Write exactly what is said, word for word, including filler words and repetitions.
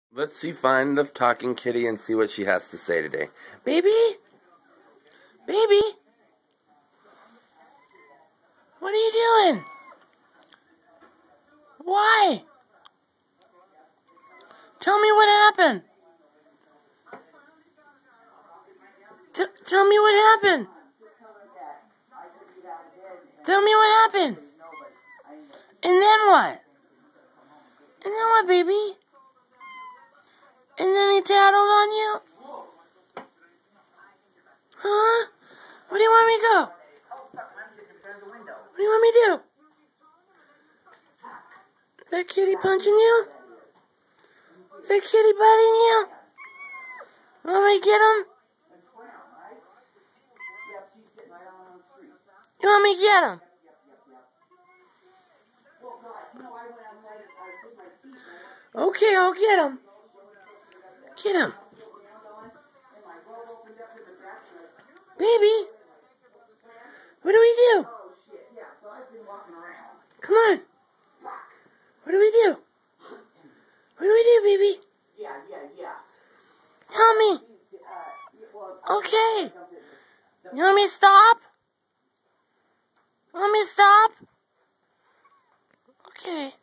Let's see, find the talking kitty and see what she has to say today. Baby? Baby? What are you doing? Why? Tell me what happened. T tell me what happened. Tell me what happened. And then what? And then what, baby? And then he tattled on you? Huh? Where do you want me to go? What do you want me to do? Is that kitty punching you? Is that kitty biting you? You want me to get him? You want me to get him? Okay, I'll get him. Get him. Baby, what do we do? Come on. What do we do? What do we do, baby? Tell me. Okay. You want me to stop? You want me to stop? Okay.